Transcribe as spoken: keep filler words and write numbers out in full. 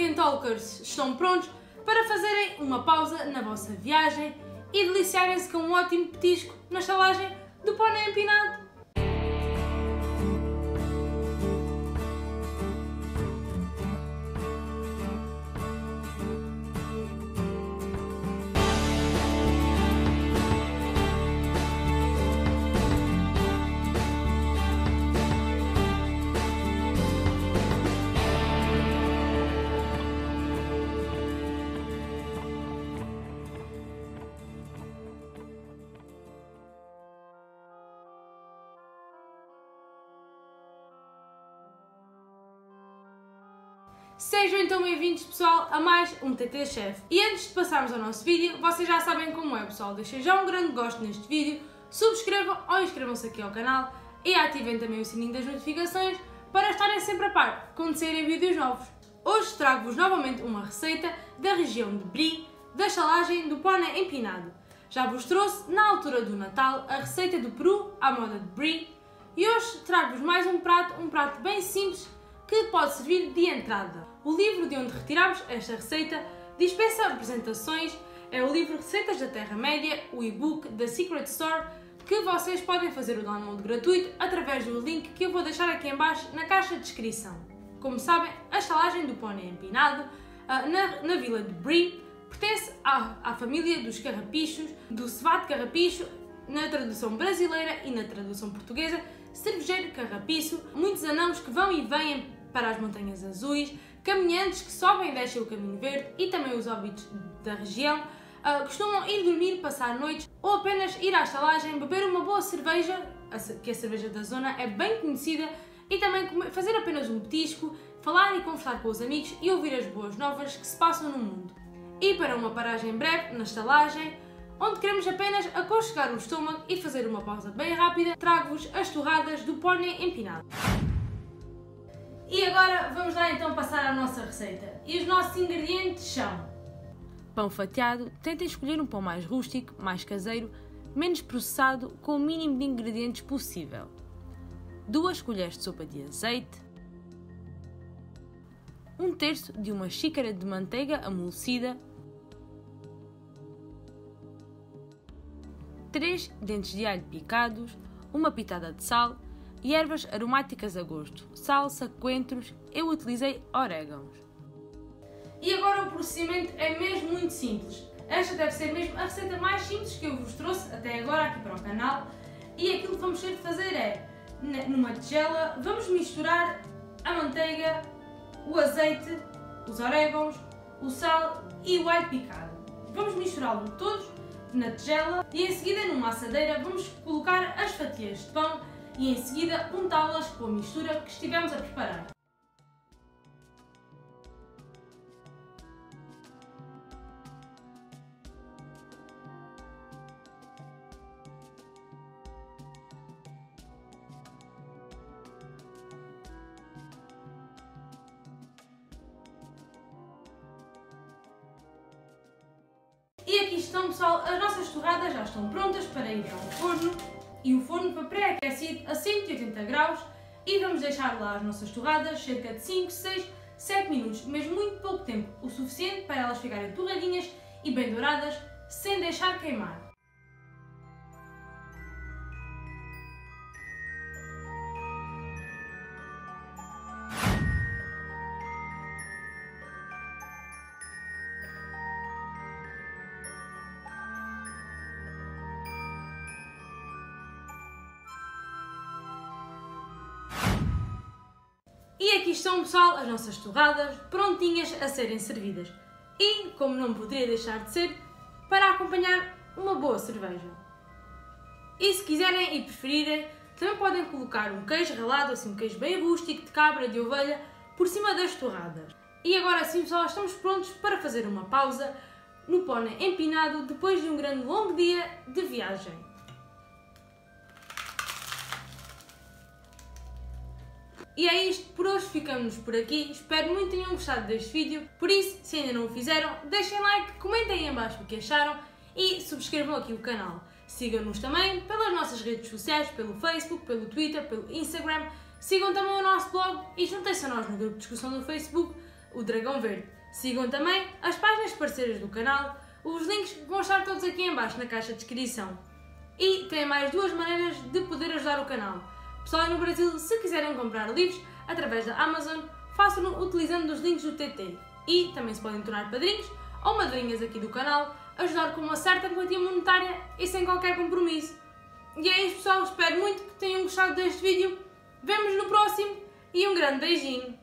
Weekend Talkers estão prontos para fazerem uma pausa na vossa viagem e deliciarem-se com um ótimo petisco na estalagem do Pônei Empinado. Sejam então bem-vindos, pessoal, a mais um T T Chef. E antes de passarmos ao nosso vídeo, vocês já sabem como é, pessoal. Deixem já um grande gosto neste vídeo, subscrevam ou inscrevam-se aqui ao canal e ativem também o sininho das notificações para estarem sempre a par quando saírem vídeos novos. Hoje trago-vos novamente uma receita da região de Brie, da estalagem do Pônei Empinado. Já vos trouxe, na altura do Natal, a receita do peru à moda de Brie e hoje trago-vos mais um prato, um prato bem simples que pode servir de entrada. O livro de onde retiramos esta receita dispensa apresentações, é o livro Receitas da Terra-média, o e-book da Secret Store, que vocês podem fazer o download gratuito através do link que eu vou deixar aqui em baixo na caixa de descrição. Como sabem, a estalagem do Pônei Empinado, na, na vila de Brie, pertence à, à família dos carrapichos, do cevado carrapicho, na tradução brasileira e na tradução portuguesa, cervejeiro carrapiço, muitos anãos que vão e vêm para as montanhas azuis, caminhantes que sobem e descem o caminho verde e também os hobbits da região uh, costumam ir dormir, passar noites ou apenas ir à estalagem, beber uma boa cerveja, que a cerveja da zona é bem conhecida, e também fazer apenas um petisco, falar e conversar com os amigos e ouvir as boas novas que se passam no mundo. E para uma paragem breve na estalagem, onde queremos apenas aconchegar o estômago e fazer uma pausa bem rápida, trago-vos as torradas do Pônei Empinado. E agora vamos lá então passar à nossa receita. E os nossos ingredientes são: pão fatiado, tentem escolher um pão mais rústico, mais caseiro, menos processado, com o mínimo de ingredientes possível. duas colheres de sopa de azeite, um terço de uma xícara de manteiga amolecida, três dentes de alho picados, uma pitada de sal e ervas aromáticas a gosto, salsa, coentros, eu utilizei orégãos. E agora o procedimento é mesmo muito simples. Esta deve ser mesmo a receita mais simples que eu vos trouxe até agora aqui para o canal, e aquilo que vamos ter de fazer é, numa tigela, vamos misturar a manteiga, o azeite, os orégãos, o sal e o alho picado. Vamos misturá-lo todos na tigela e em seguida numa assadeira vamos colocar as fatias de pão e em seguida untá-las com a mistura que estivemos a preparar. E aqui estão, pessoal, as nossas torradas já estão prontas para ir ao forno. E o forno foi pré-aquecido a cento e oitenta graus e vamos deixar lá as nossas torradas cerca de cinco, seis, sete minutos, mesmo muito pouco tempo, o suficiente para elas ficarem torradinhas e bem douradas, sem deixar queimar. E aqui estão, pessoal, as nossas torradas prontinhas a serem servidas. E, como não poderia deixar de ser, para acompanhar uma boa cerveja. E se quiserem e preferirem, também podem colocar um queijo ralado, assim um queijo bem rústico, de cabra, de ovelha, por cima das torradas. E agora sim, pessoal, estamos prontos para fazer uma pausa no Pônei Empinado depois de um grande longo dia de viagem. E é isto, por hoje ficamos por aqui, espero muito que tenham gostado deste vídeo, por isso, se ainda não o fizeram, deixem like, comentem aí em baixo o que acharam e subscrevam aqui o canal. Sigam-nos também pelas nossas redes sociais, pelo Facebook, pelo Twitter, pelo Instagram, sigam também o nosso blog e juntem-se a nós no grupo de discussão do Facebook o Dragão Verde. Sigam também as páginas parceiras do canal, os links vão estar todos aqui em baixo na caixa de descrição. E tem mais duas maneiras de poder ajudar o canal. Pessoal no Brasil, se quiserem comprar livros através da Amazon, façam-no utilizando os links do T T. E também se podem tornar padrinhos ou madrinhas aqui do canal, ajudar com uma certa quantia monetária e sem qualquer compromisso. E é isso pessoal, espero muito que tenham gostado deste vídeo. Vemo-nos no próximo e um grande beijinho!